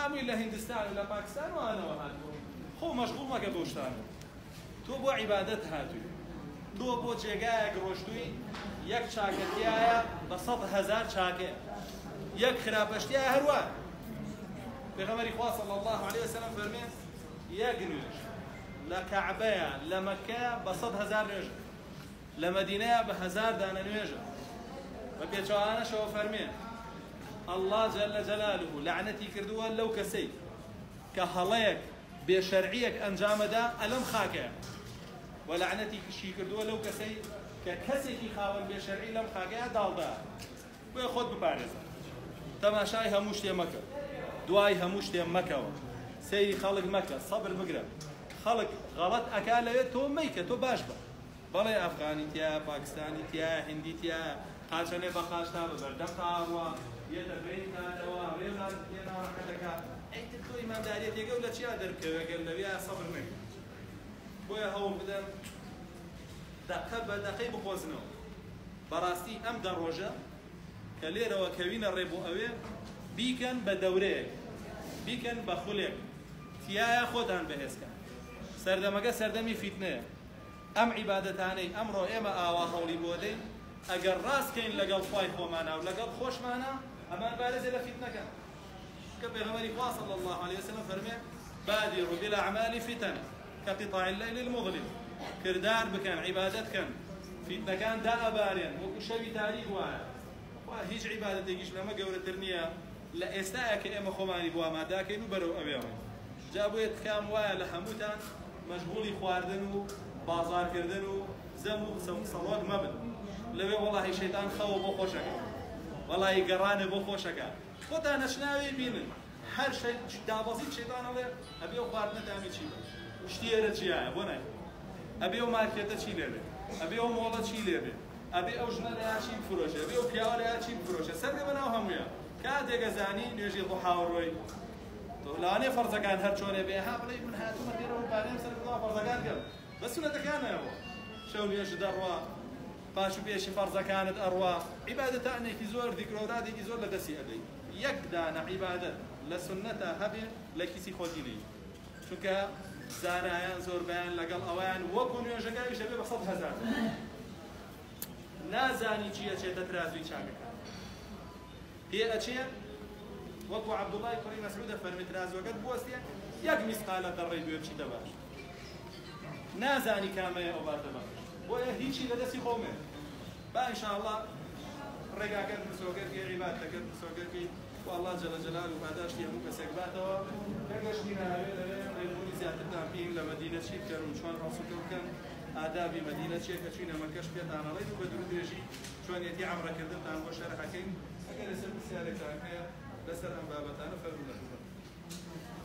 هەمووی لە هیندستان و لە پاکستان و ئانەوە هاتووە خۆ مەشغوڵ مەکە بۆ شتانە تۆ بۆ عیبادەت هاتووی تۆ بۆ جێگایەک ڕۆشتووی یەک چاکەتیایە بە 100,000 چاکەیە یەک خراپەشتیایە هەروە پێغەمبەری خوا صلی الله علیه وسلم فەرمێ یەک نوێژ لە کەعبەیە لە مەککەیە بە 100,000 نوێژە لە مەدینەیە بە 1000 دانە نوێژە بە پێچەوانەشەوە فەرمێ الله جل جلاله لعنەتی کردووە لەو کەسەی کە هەڵەیەک بێشەرعیەک ئەنجامەدا ئەلەم خاکەیە و لعنەتی کشی کردووە لەو کەسەی کە کەسێکی خاوەن بێشەرعی لەم خاکەیە داڵدا بۆیە خۆت بپارێزە تەماشای هەموو شتێ مەکە دوای هەموو شتێ مەکەوە سەیری خەڵک مەکە سەبر بگرە خەڵک غەڵەت ئەکا لەوێت تۆ مەیکە تۆ باش بە بەڵێ ئەفغانی تایە پاکستانی تایە هیندی تایە قاچەنێ بە قاشتا بە بەردەم قاوە یەتە بینکانەوە ڕێزان ناڕەکەتەکە ئەیتر تۆ ئیمانداریەت ێگە و لە چیا دەرکەوێگەل لەوێ سەبر مەکە بۆیە هەوڵ بدەن دەقە بە دەقەی بخۆزنەوە بەڕاستی ئەم دە ڕۆژە کە لێرەوە کەوینە ڕێ بۆ ئەوێ بیکەن بە دەورەیەک بیکەن بە خولێک تایە خۆتان بەهێزکە سەردەمەکە سەردەمی فیتنەیە ئەم عیبادەتانەی ئەمڕۆ ئێمە ئاوا هەوڵی بۆ دەین ئەگەر ڕاستکەین لەگەڵ خوای خۆمانە و لەگەڵ خۆشمانە ئەمان بارێزێ لە فیتنەکە کە پێغەمبەری خوا صلی الله علیه وسلم فەرمێ بادروا بالأعمال فتن كقطاع الليل المظلم کردار بکەن عیبادەت کەن فیتنەکان دائەبارێن وەکو شەوی تاریک وایە هیچ عیبادەتێکیش لەمە گەورەتر نییە لە ئێستاە کە ئێمە خۆمانی بۆ ئامادەکەین و بەرەو ئەوێڵین جا بۆیە تکام وایە لە هەمووتان مەشغوڵی خواردن و بازارکردن و زەم و سەڵات مەبن لەوێ وەڵاهی شەیتان خەوە بۆ خۆشەکە وەڵاهی گەڕانە بۆ خۆشەکە خۆتان نەشناوی بینن هەر شەی دابەزیت شەیتان ئەڵێ ئەبێ و خواردنەتامی چی بە شتێرە چیایە بۆ نای ئەبێ و مارکێتە چی لێبێ ئەبێ و مۆڵە چی لێبێ ئەبێ ئەو ژنە لەیا چی بفرۆشێ ئەبێ و پیاوە لەیا چی بفرۆشێ سەردێ بەناو هەموویە کاتێکە زانی نوێژی ڕۆحاوەڕۆی لەوانەیە فەرزەکان هەر چۆنێ بێ ها بڵێ من هاتوومە دێرەوە پارێم سەر بڵاو فەرزەکان کەم بە سونەتەکانەوە شەو نوێژ دەڕوا پاش و پێشی فەرزەکانت ئەڕوا عیبادەتانێکی زۆر دیکرۆرادێکی زۆر لە دەستی ئەدەی یەک دانە عیبادەت لە سونەتە هەبێ لە کیسی خۆتی نەی چونکە زانایان زۆر بەیان لەگەڵ ئەویان وەکو نوێژەکەویش دەبێ بە 100,000 نازانی چیە چێتە ترازوی چاکەکە پێ ئەچێ وەکو عەبدوڵای کوڕی مەسعودە فەرمی ترازوەکەت بوەستێ یەک میسقالە دەڕێی دوێ بچیتە باش نازانی کامەیە ئەو باتە باش بۆیە هیچی لە دەستی خۆمێ با ئینشاءڵڵا ڕێگاکەت مسۆگەرکی عیبادەکەت مسۆگەرکی والله جل جلاله پاداشتی هەموو کەسێک باتەوە کە گەشتی ناوێ لەوێ ڕێبوونی زیاترتان پێین لە مەدینە چی بکەن و چۆن ڕاستوکە بکەن ئادابی مەدینە چیە کە چوینە مەکەش پێتان ئەڵێن و بە دوور درێژی چۆنیەتی عەمرەکردنتان بۆ شەرحەکەین ئەگەر لەسەر پرسیارێکتان هەیە لەسەر ئەم بابەتانە فەرموو.